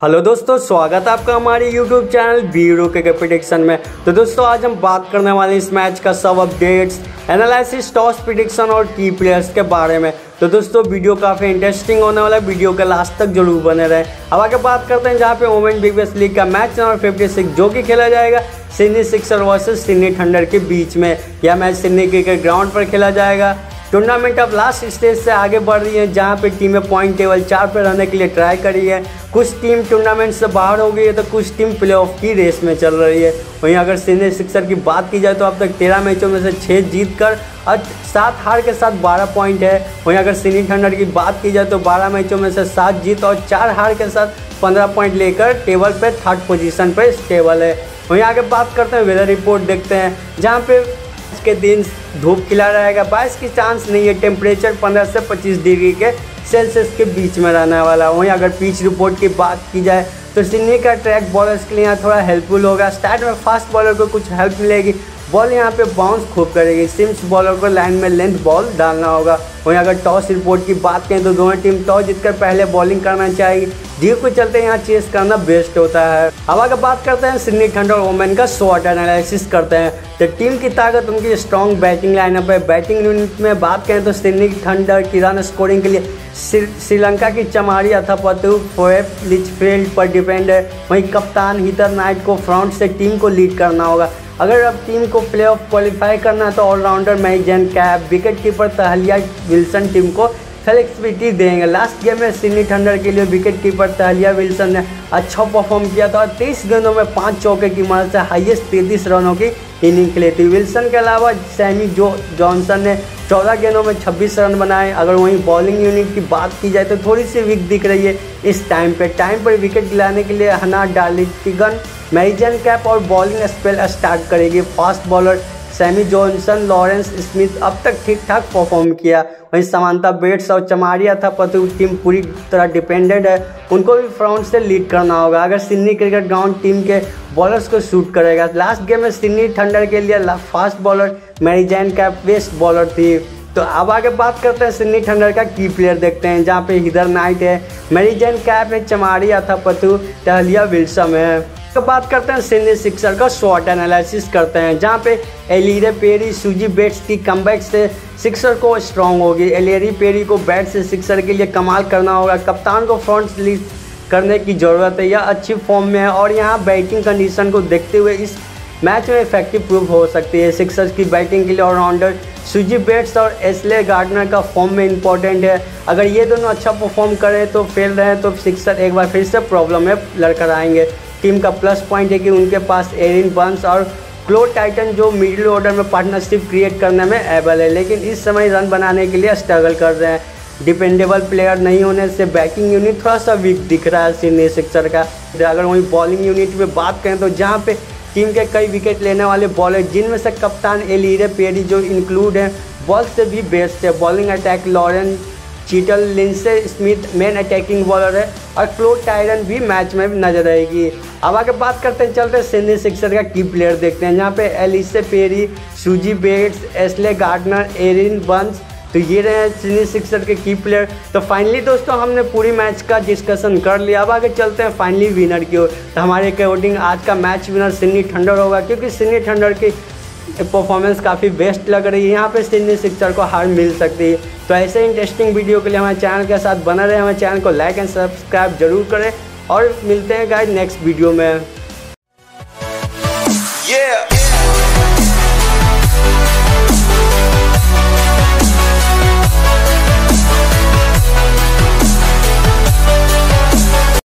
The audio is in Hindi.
हेलो दोस्तों, स्वागत है आपका हमारे YouTube चैनल बीरो के प्रेडिक्शन में। तो दोस्तों आज हम बात करने वाले इस मैच का सब अपडेट्स, एनालिसिस, टॉस प्रेडिक्शन और की प्लेयर्स के बारे में। तो दोस्तों वीडियो काफ़ी इंटरेस्टिंग होने वाला है, वीडियो के लास्ट तक जरूर बने रहें। अब आगे बात करते हैं जहाँ पे वुमेन बिग बैश लीग का मैच नंबर 56 जो कि खेला जाएगा Sydney Sixer versus Sydney Thunder के बीच में। यह मैच सिडनी क्रिकेट ग्राउंड पर खेला जाएगा। टूर्नामेंट अब लास्ट स्टेज से आगे बढ़ रही है जहां पे टीमें पॉइंट टेबल 4 पर रहने के लिए ट्राई कर रही है। कुछ टीम टूर्नामेंट से बाहर हो गई है तो कुछ टीम प्लेऑफ की रेस में चल रही है। वहीं अगर सिडनी सिक्सर की बात की जाए तो अब तक 13 मैचों में से 6 जीत कर और 7 हार के साथ 12 पॉइंट है। वहीं अगर सिडनी थंडर की बात की जाए तो 12 मैचों में से 7 जीत और 4 हार के साथ 15 पॉइंट लेकर टेबल पे 3rd पोजीशन पर स्टेबल है। वहीं आगे बात करते हैं वेदर रिपोर्ट देखते हैं जहाँ पे के दिन धूप खिला रहेगा, बारिश की चांस नहीं है। टेम्परेचर 15 से 25 डिग्री के सेल्सियस के बीच में रहने वाला। वहीं अगर पिच रिपोर्ट की बात की जाए तो सिडनी का ट्रैक बॉलर्स के लिए यहाँ थोड़ा हेल्पफुल होगा। स्टार्ट में फास्ट बॉलर को कुछ हेल्प मिलेगी, बॉल यहाँ पे बाउंस खूब करेगी। सिम्स बॉलर को लाइन में लेंथ बॉल डालना होगा। वहीं अगर टॉस रिपोर्ट की बात करें तो दोनों टीम टॉस जीतकर पहले बॉलिंग करना चाहेगी। जीत को चलते यहाँ चेस करना बेस्ट होता है। अब अगर बात करते हैं सिडनी थंडर वुमेन का शॉट एनालिसिस करते हैं तो टीम की ताकत उनकी स्ट्रॉन्ग बैटिंग लाइनअप है। बैटिंग यूनिट में बात करें तो सिडनी थंडर की रन स्कोरिंग के लिए श्रीलंका की चमारी अथापत्तु फोएब लिचफील्ड पर डिपेंड है। वहीं कप्तान हीथर नाइट को फ्रंट से टीम को लीड करना होगा। अगर अब टीम को प्लेऑफ क्वालिफाई करना है तो allrounder Marizanne Kapp, wicket keeper Tahlia Wilson team को फ्लेक्सिबिलिटी देंगे। लास्ट गेम में सिडनी थंडर के लिए विकेट कीपर तहलिया विल्सन ने अच्छा परफॉर्म किया था और 23 गेंदों में 5 चौके की मदद से हाईएस्ट 33 रनों की इनिंग खेली थी। विल्सन के अलावा सैमी जॉनसन ने 14 गेंदों में 26 रन बनाए। अगर वहीं बॉलिंग यूनिट की बात की जाए तो थोड़ी सी वीक दिख रही है इस टाइम पर विकेट दिलाने के लिए हना डार्लिंगटन मैरिजन कैप और बॉलिंग स्पेल स्टार्ट करेगी। Fast bowler Sammy Johnson, Lawrence Smith अब तक ठीक ठाक परफॉर्म किया। वहीं समांता बेट्स और चमारी अथापत्तु टीम पूरी तरह डिपेंडेंट है, उनको भी फ्रंट से लीड करना होगा। अगर सिडनी क्रिकेट ग्राउंड टीम के बॉलर्स को शूट करेगा। लास्ट गेम में सिडनी थंडर के लिए fast bowler Marizanne Kapp best bowler थी। तो अब आगे बात करते हैं सिडनी थंडर का की प्लेयर देखते हैं जहाँ पे हीथर नाइट है, मैरिजन कैप है, चमारी अथापत्तु, तहलिया विल्सन है। तो बात करते हैं सिडनी सिक्सर का शॉट एनालिसिस करते हैं जहाँ पे एलिरे पेरी, सूजी बेट्स की कमबैक से सिक्सर को स्ट्रांग होगी। एलिरे पेरी को बैट से सिक्सर के लिए कमाल करना होगा। कप्तान को फ्रंट लीड करने की ज़रूरत है, यह अच्छी फॉर्म में है और यहाँ बैटिंग कंडीशन को देखते हुए इस मैच में इफेक्टिव प्रूफ हो सकती है। सिक्सर्स की बैटिंग के लिए ऑलराउंडर सूजी बेट्स और एस्ले गार्डनर का फॉर्म में इंपॉर्टेंट है। अगर ये दोनों अच्छा परफॉर्म करें तो फेल रहे तो सिक्सर एक बार फिर से प्रॉब्लम में लड़कर आएंगे। टीम का प्लस पॉइंट है कि उनके पास एरिन बंस और क्लो टाइटन जो मिडिल ऑर्डर में पार्टनरशिप क्रिएट करने में एबल है, लेकिन इस समय रन बनाने के लिए स्ट्रगल कर रहे हैं। डिपेंडेबल प्लेयर नहीं होने से बैटिंग यूनिट थोड़ा सा वीक दिख रहा है सिडनी सिक्सर का। अगर वहीं बॉलिंग यूनिट में बात करें तो जहाँ पे टीम के कई विकेट लेने वाले बॉलर जिनमें से कप्तान एलिरे पेरी जो इंक्लूड हैं, बॉल से भी बेस्ट है। Bowling attack Lawrence Cheatle, Lindsay Smith main attacking bowler है और क्लो टाइटन भी मैच में नजर आएगी। अब आगे बात करते हैं, चलते हैं सिडनी सिक्सर का की प्लेयर देखते हैं जहाँ पे Ellyse Perry, Suzie Bates, Ashleigh Gardner, Erin Burns, तो ये रहे सिडनी सिक्सर के की प्लेयर। तो फाइनली दोस्तों हमने पूरी मैच का डिस्कशन कर लिया। अब आगे चलते हैं फाइनली विनर की ओर। तो हमारे अकॉर्डिंग आज का मैच विनर सिडनी थंडर होगा क्योंकि सिडनी थंडर की परफॉर्मेंस काफ़ी बेस्ट लग रही है। यहाँ पे सिडनी सिक्सर को हार मिल सकती है। तो ऐसे इंटरेस्टिंग वीडियो के लिए हमारे चैनल के साथ बना रहे, हमारे चैनल को लाइक एंड सब्सक्राइब जरूर करें और मिलते हैं गाइस नेक्स्ट वीडियो में।